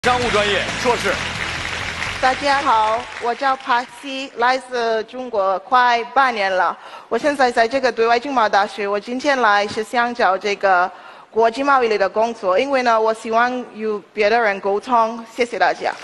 商务专业硕士。 大家好，我叫帕西，来自中国快8年了。我现在在这个对外经贸大学，我今天来是想找这个国际贸易类的工作，因为呢，我希望与别的人沟通。谢谢大家。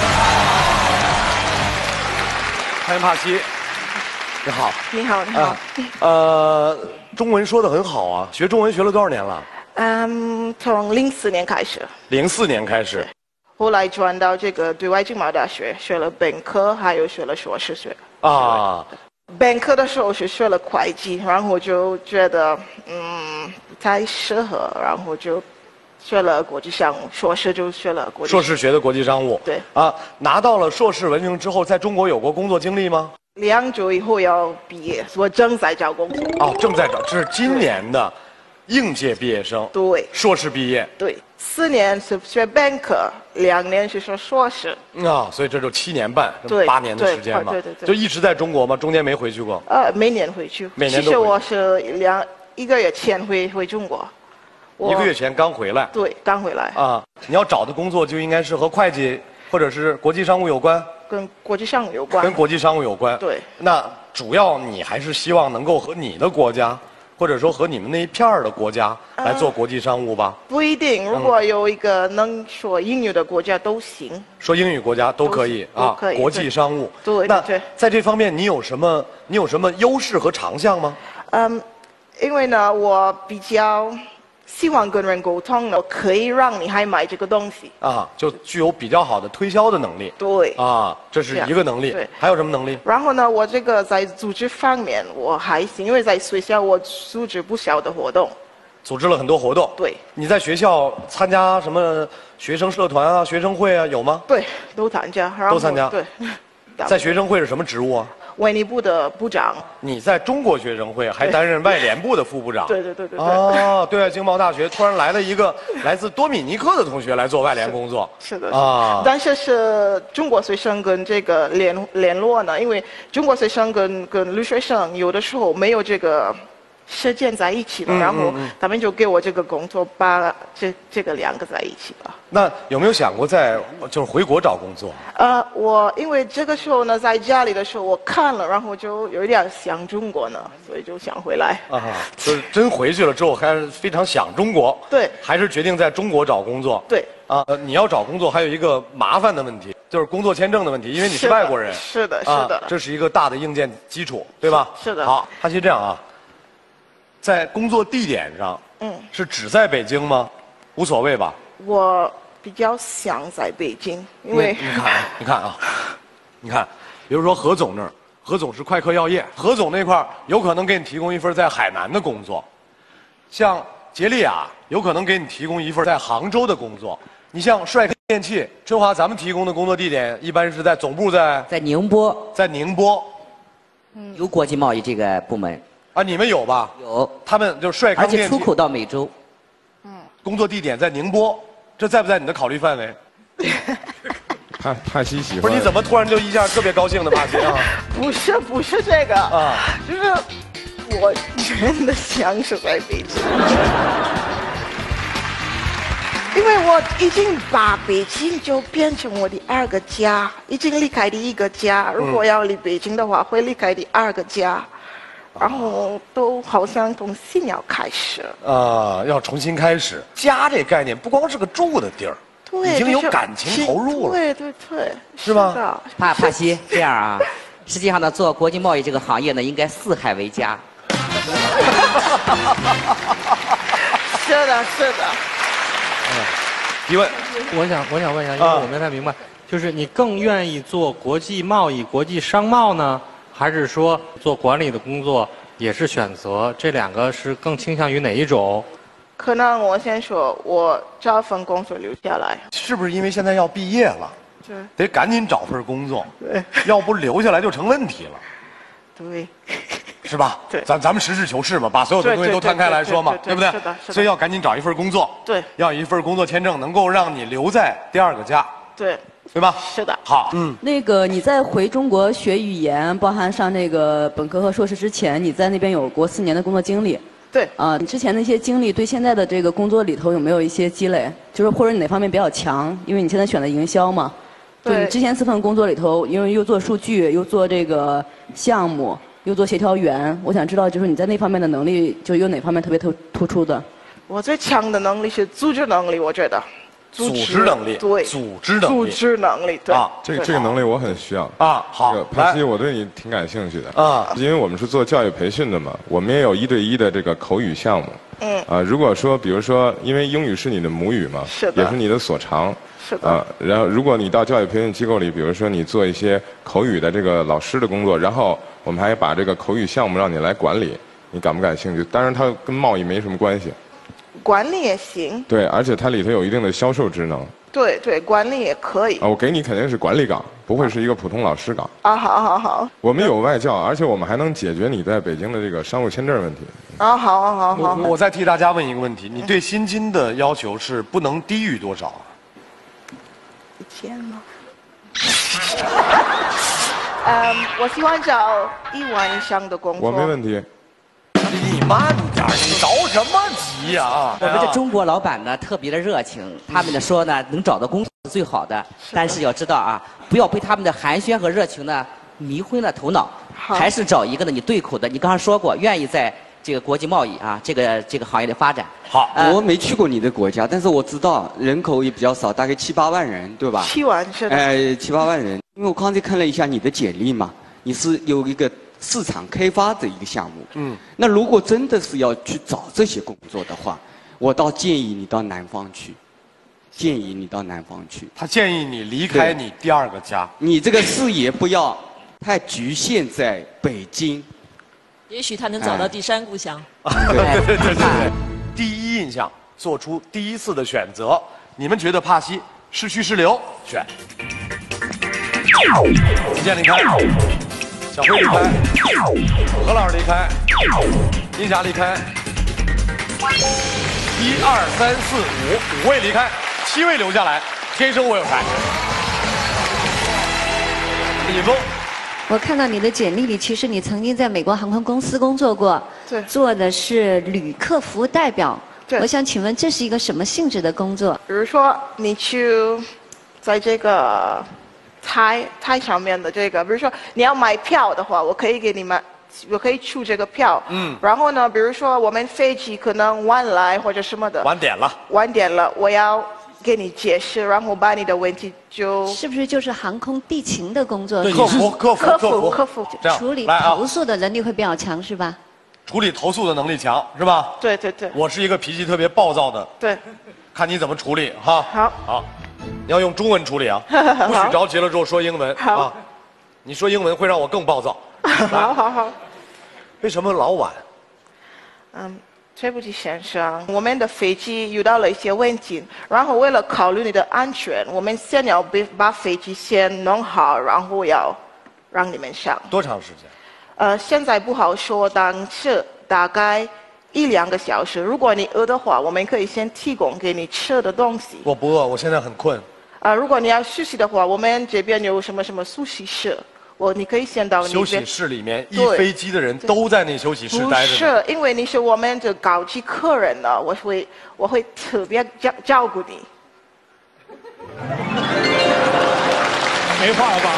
欢迎帕西，你好。 你好，你好。 中文说得很好啊，学中文学了多少年了？ 从04年开始。 04年开始。 后来转到这个对外经贸大学，学了本科，还有学了硕士学。 啊。 本科的时候是学了会计，然后就觉得不太适合，然后就学了国际商务。硕士就学了国际。 硕士学的国际商务。 对。 啊，拿到了硕士文凭之后，在中国有过工作经历吗 ？2周以后要毕业，我正在找工作。 哦，正在找，这是今年的应届毕业生。 对。 硕士毕业。 对。4年是学本科，2年是学硕士。 啊，所以这就7年半，8年的时间嘛。 对， 就一直在中国吗？中间没回去过？ 每年回去。 每年都回去。 其实我是1个月前回中国。 1个月前刚回来。 对，刚回来。 啊，你要找的工作就应该是和会计或者是国际商务有关。 跟国际商务有关。 跟国际商务有关。 对。 那主要你还是希望能够和你的国家，或者说和你们那一片儿的国家来做国际商务吧？ 不一定，如果有一个能说英语的国家都行。 说英语国家都可以啊， 可以。 国际商务。 对。 那在这方面你有什么优势和长项吗？ 因为呢，我比较希望跟人沟通呢，可以让你还买这个东西。啊， 就具有比较好的推销的能力。 对。 啊，这是一个能力。 对。 还有什么能力？ 然后呢，我这个在组织方面我还行，因为在学校我组织不少的活动。 组织了很多活动。 对。 你在学校参加什么学生社团啊、学生会啊，有吗？ 对，都参加。 都参加。 对。 在学生会是什么职务啊？ 外联部的部长。 你在中国学生会还担任外联部的副部长。 对。 哦，对外经贸大学突然来了一个来自多米尼克的同学来做外联工作。 是的。啊。但是中国学生跟这个联络呢，因为中国学生跟留学生有的时候没有这个时间在一起了，然后他们就给我这个工作，把这个2个在一起了。 那有没有想过就是回国找工作？ 我因为这个时候呢，在家里的时候我看了，然后就有一点想中国呢，所以就想回来。啊， 就是真回去了之后还是非常想中国。对。还是决定在中国找工作。 对。 啊，你要找工作还有一个麻烦的问题，就是工作签证的问题，因为你是外国人。 是的。 这是一个大的硬件基础，对吧？ 是的。 好，他是这样啊。在工作地点上，是只在北京吗？无所谓吧？ 我比较想在北京，因为你看啊，你看，比如说何总那儿，何总是快客药业，何总那块儿有可能给你提供一份在海南的工作，像杰利亚有可能给你提供一份在杭州的工作。你像帅科电器、春华，咱们提供的工作地点一般是在总部在宁波， 在宁波， 有国际贸易这个部门。 啊，你们有吧？ 有， 他们就是帅康电器， 而且出口到美洲。 工作地点在宁波，这在不在你的考虑范围？ 帕西喜欢。 不是，你怎么突然就一下特别高兴的帕西啊？ 不是这个啊，就是我真的想是在北京，因为我已经把北京就变成我的2个家，已经离开第1个家。如果要离北京的话，会离开第2个家。然后都好像从新要开始要重新开始。家这概念不光是个住的地儿， 对， 已经有感情投入了。 对， 是吧？ 帕西，这样啊，实际上呢，做国际贸易这个行业呢，应该4海为家。 是的。 提问， 我想问一下，因为我没太明白，就是你更愿意做国际贸易、国际商贸呢？还是说做管理的工作也是选择？这2个是更倾向于哪一种？ 可能我先说，我找份工作留下来。 是不是因为现在要毕业了，得赶紧找份工作？ 对， 要不留下来就成问题了。 对， 是吧？ 对， 咱们实事求是嘛，把所有的东西都摊开来说嘛，对不对？ 是的。 所以要赶紧找一份工作。对，要有一份工作签证能够让你留在第2个家。对吧？ 是的。 好， 那个你在回中国学语言，包含上那个本科和硕士之前，你在那边有过4年的工作经历。 对。 你之前那些经历对现在的这个工作里头有没有一些积累？就是或者你哪方面比较强？因为你现在选的营销嘛。对。你之前4份工作里头，因为又做数据，又做这个项目，又做协调员，我想知道就是你在那方面的能力，就有哪方面特别突出的？ 我最强的能力是组织能力，我觉得。 组织能力， 对， 组织能力， 对啊， 这个能力我很需要啊。好， 帕西，我对你挺感兴趣的啊，因为我们是做教育培训的嘛，我们也有1对1的这个口语项目。如果说，比如说，因为英语是你的母语嘛， 是的， 也是你的所长， 是的。 然后如果你到教育培训机构里，比如说你做一些口语的这个老师的工作，然后我们还把这个口语项目让你来管理，你感不感兴趣？当然，它跟贸易没什么关系。 管理也行。 对，而且它里头有一定的销售职能。 对对，管理也可以。 我给你肯定是管理岗，不会是一个普通老师岗。 好。 我们有外教，而且我们还能解决你在北京的这个商务签证问题。 好。 我再替大家问一个问题：你对薪金的要求是不能低于多少 ？1000吗？我希望找1万以上的工作。 我没问题。 你慢点，你着什么急呀？ 我们这中国老板呢特别的热情，他们呢说呢能找到工作是最好的，但是要知道啊，不要被他们的寒暄和热情呢迷昏了头脑，还是找一个呢你对口的。你刚才说过，愿意在这个国际贸易啊这个行业里发展。 好， 我没去过你的国家，但是我知道人口也比较少，大概7、8万人，对吧 ？7万是的。 7、8万人，因为我刚才看了一下你的简历嘛，你是有一个市场开发的一个项目。那如果真的是要去找这些工作的话，我倒建议你到南方去。 他建议你离开你第2个家。 你这个视野不要太局限在北京。 也许他能找到第3故乡。 对。第一印象，做出第1次的选择。你们觉得帕西是虚是留？选。子健离开。小辉离开，何老师离开，金霞离开，1、2、3、4、5，5位离开，7位留下来。天生我有才。李峰， 我看到你的简历里，其实你曾经在美国航空公司工作过， 对， 做的是旅客服务代表。 对， 我想请问这是一个什么性质的工作？ 比如说你去在这个台上面的这个，比如说你要买票的话，我可以给你们，我可以出这个票。然后呢，比如说我们飞机可能晚来或者什么的。 晚点了， 我要给你解释，然后把你的问题是不是就是航空地勤的工作？ 客服。 处理投诉的能力会比较强是吧？ 处理投诉的能力强是吧？ 对。 我是一个脾气特别暴躁的。 对。 看你怎么处理哈。 好。 你要用中文处理啊，不许着急了之后说英文啊。你说英文会让我更暴躁。 好。 为什么老晚？ 对不起先生，我们的飞机遇到了一些问题，然后为了考虑你的安全，我们先要把飞机先弄好，然后要让你们上。 多长时间？ 现在不好说，但是大概1、2个小时。如果你饿的话，我们可以先提供给你吃的东西。 我不饿，我现在很困。 如果你要休息的话，我们这边有什么休息室，你可以先到那边。 休息室里面，一飞机的人都在那休息室待着。 不是，因为你是我们的高级客人呢，我会特别照顾你。 没话了吧？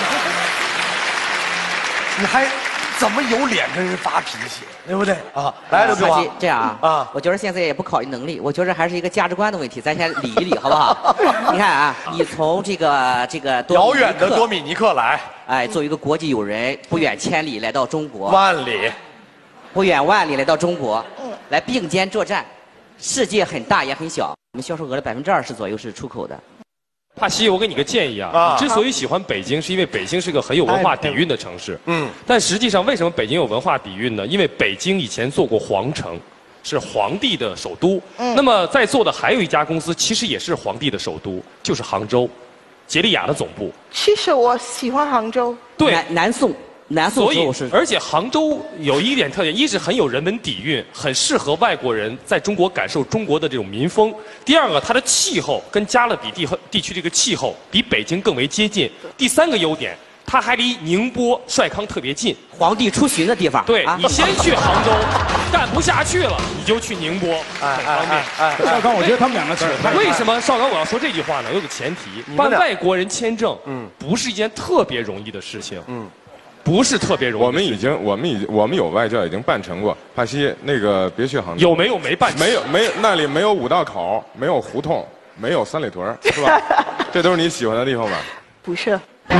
你还怎么有脸跟人发脾气，对不对啊？来，刘志华， 这样啊，我觉得现在也不考虑能力，我觉得还是一个价值观的问题，咱先理一理，好不好？你看啊，你从这个遥远的多米尼克来， 作为一个国际友人，不远千里来到中国， 不远万里来到中国，来并肩作战。世界很大也很小，我们销售额的20%左右是出口的。 帕西，我给你个建议啊，你之所以喜欢北京，是因为北京是个很有文化底蕴的城市。但实际上为什么北京有文化底蕴呢？因为北京以前做过皇城，是皇帝的首都。那么在座的还有一家公司，其实也是皇帝的首都，就是杭州，捷利亚的总部。 其实我喜欢杭州。 对，南宋所以， 而且杭州有一点特点，一是很有人文底蕴，很适合外国人在中国感受中国的这种民风。第二个，它的气候跟加勒比地区这个气候比北京更为接近。第3个优点它还离宁波、帅康特别近， 皇帝出巡的地方。 对，你先去杭州，干不下去了，你就去宁波，很方便。 邵刚，我觉得他们两个扯太。 为什么邵刚我要说这句话呢？有个前提，办外国人签证，不是一件特别容易的事情，不是特别容易。 我们有外教已经办成过。帕西，那个别去杭州。 有没有没办成？ 没有，那里没有五道口，没有胡同，没有三里屯，是吧？这都是你喜欢的地方吧？ 不是。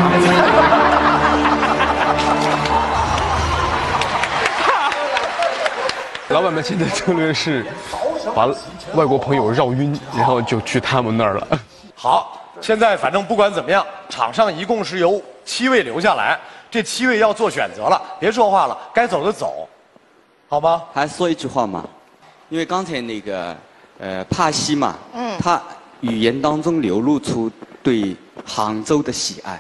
老板们现在策略是把外国朋友绕晕，然后就去他们那儿了。 好，现在反正不管怎么样，场上一共是由7位留下来，这7位要做选择了，别说话了，该走的走，好吗？ 还说一句话嘛，因为刚才那个帕西嘛，他语言当中流露出对杭州的喜爱。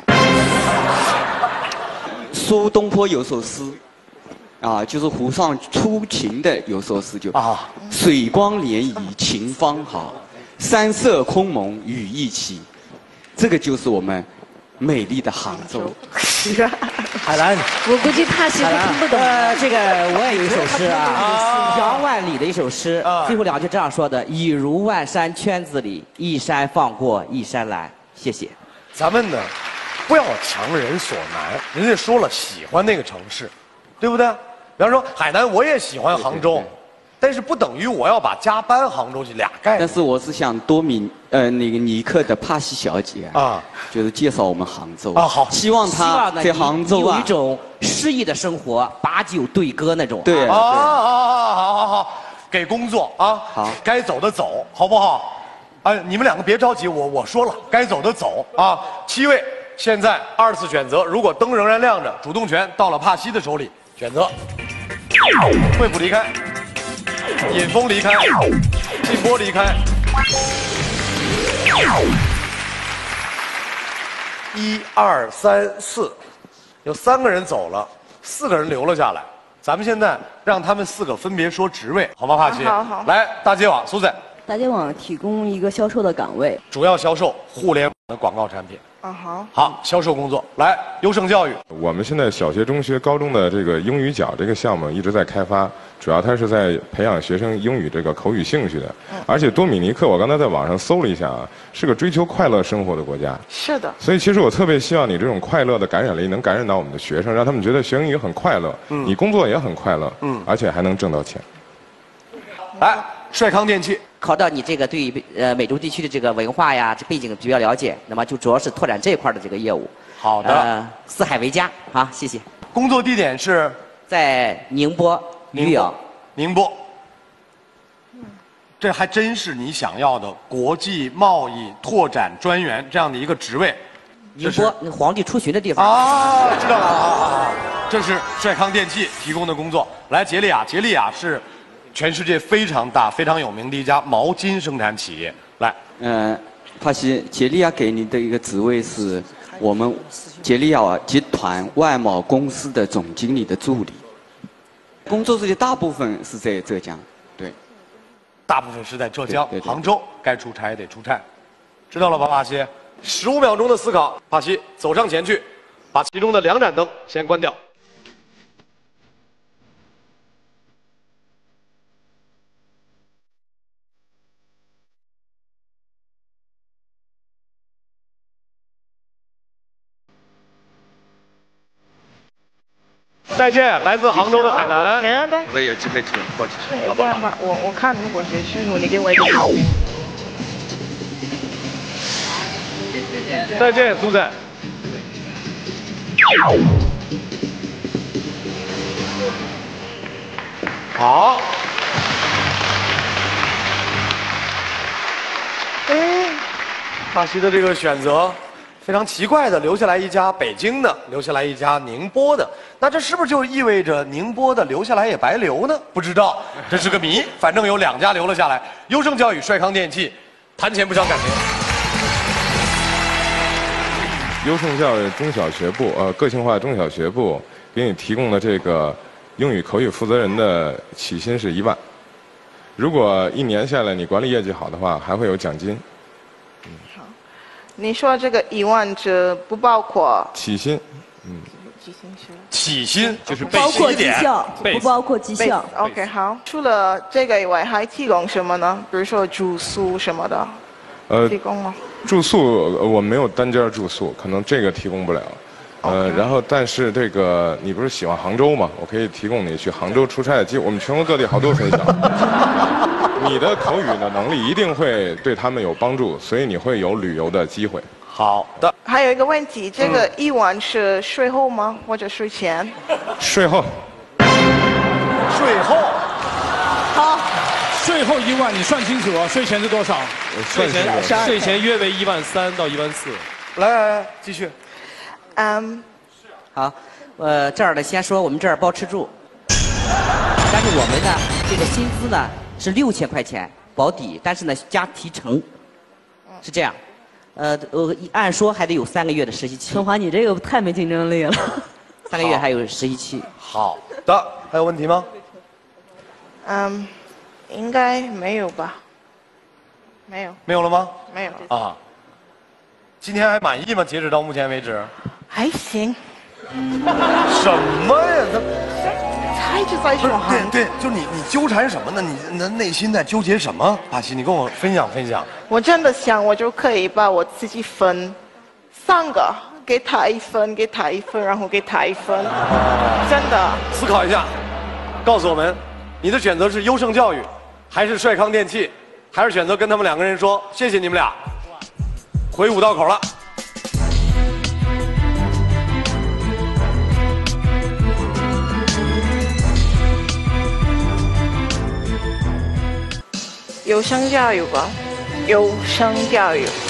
苏东坡有首诗，就是湖上初晴的有首诗就水光潋滟晴方好，山色空蒙雨亦奇，这个就是我们美丽的杭州。 海兰， 我估计帕西都听不懂。 这个我也有一首诗啊，杨万里的一首诗，最后2句这样说的：已如万山圈子里，一山放过一山来。谢谢。 咱们呢，不要强人所难。人家说了喜欢那个城市，对不对？比方说海南，我也喜欢杭州，但是不等于我要把家搬杭州去，俩概念。 但是我是想那个尼克的帕西小姐就是介绍我们杭州好， 希望她在杭州有一种诗意的生活，把酒对歌那种。 对， 好，给工作啊， 好， 该走的走，好不好？你们2个别着急，我说了，该走的走啊。7位，现在2次选择，如果灯仍然亮着，主动权到了帕西的手里，选择。惠普离开，尹峰离开，靳波离开。1、2、3、4，有3个人走了，4个人留了下来。咱们现在让他们4个分别说职位，好吗？帕西， 好。 来，大街网，苏仔。 大街网提供一个销售的岗位， 主要销售互联网的广告产品。好，销售工作。来，优胜教育。 我们现在小学、中学、高中的这个英语角这个项目一直在开发，主要它是在培养学生英语这个口语兴趣的。而且多米尼克，我刚才在网上搜了一下是个追求快乐生活的国家。 是的。 所以其实我特别希望你这种快乐的感染力能感染到我们的学生，让他们觉得学英语很快乐，你工作也很快乐，而且还能挣到钱。 来，帅康电器。 考到你这个对美洲地区的这个文化呀、这背景比较了解，那么就主要是拓展这一块的这个业务。 好的。 四海为家，好，谢谢。 工作地点是在宁波渔阳。 宁波。这还真是你想要的国际贸易拓展专员这样的一个职位。 宁波，那皇帝出巡的地方。 知道了这是帅康电器提供的工作。来，杰利亚，杰利亚是全世界非常大、非常有名的一家毛巾生产企业。来， 帕西，杰利亚给你的一个职位是我们杰利亚集团外贸公司的总经理的助理。工作时间大部分是在浙江，对。 大部分是在浙江、杭州，该出差得出差，知道了吧，帕西？15秒钟的思考，帕西走上前去，把其中的2盏灯先关掉。再见，来自杭州的海南。 我也有机会去过去。 没办法，我看如果学去努，你给我一个好评。 再见，苏仔。好。帕西的这个选择非常奇怪的，留下来一家北京的，留下来一家宁波的，那这是不是就意味着宁波的留下来也白留呢？不知道，这是个谜。反正有2家留了下来，优胜教育、帅康电器，谈钱不伤感情。 优胜教育中小学部个性化中小学部给你提供的这个英语口语负责人的起薪是1万，如果1年下来你管理业绩好的话，还会有奖金。 你说这个1万只不包括起薪起薪就是包括绩效，不包括绩效。 OK， 好。除了这个以外，还提供什么呢？比如说住宿什么的。提供吗？ 住宿我没有单间住宿，可能这个提供不了。然后但是这个你不是喜欢杭州吗？我可以提供你去杭州出差的机会。我们全国各地好多分校。你的口语的能力一定会对他们有帮助，所以你会有旅游的机会。 好的。 还有一个问题，这个1万是税后吗？或者税前？ 税后。 税后。 好。 税后1万，你算清楚啊！税前是多少？ 税前约为13000到14000。 来，继续。 好，这儿呢，先说我们这儿包吃住，但是我们呢，这个薪资呢是6000块钱保底，但是呢加提成，是这样。按说还得有3个月的实习期。 春华，你这个太没竞争力了。 3个月还有实习期。 好的，还有问题吗？ 应该没有吧？没有。 没有了吗？ 没有。 啊。今天还满意吗？截止到目前为止。 还行。 什么呀？ 他一直在说。 对，就你纠缠什么呢？你的内心在纠结什么？巴西，你跟我分享分享。 我真的想，我就可以把我自己分3个，给他1分，给他1分，然后给他1分。真的。 思考一下，告诉我们，你的选择是优胜教育，还是帅康电器，还是选择跟他们2个人说谢谢你们俩？回5道口了。 优胜教育吧，优胜教育。